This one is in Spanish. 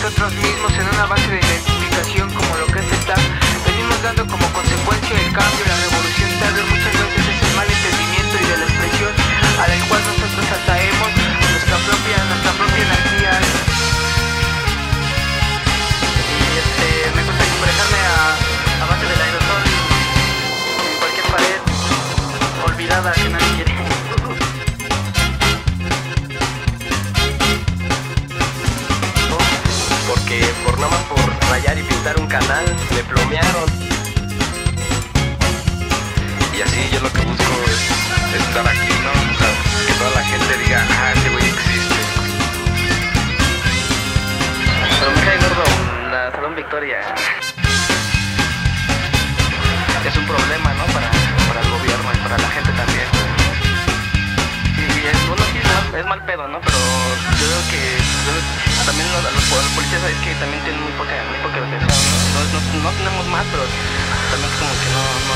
nosotros mismos en una base de identificación como lo que es esta, venimos dando como consecuencia el cambio, la revolución tarde muchas veces es el mal entendimiento y de la expresión a la cual nosotros atraemos nuestra propia energía. Y me gusta expresarme a base del aerosol en cualquier pared olvidada que nadie quiere. Porque por nada más por rayar y pintar un canal me plomearon. Y así yo lo que busco es estar aquí, ¿no? O sea, que toda la gente diga, ah, ese güey existe. Pero me cae gordo la Salón Victoria. Es un problema, ¿no? Para el gobierno y para la gente también. Y bueno, sí, es mal pedo, ¿no? Pero yo creo que también los policías es que también tienen muy poca educación, ¿no? No tenemos más, pero también es como que no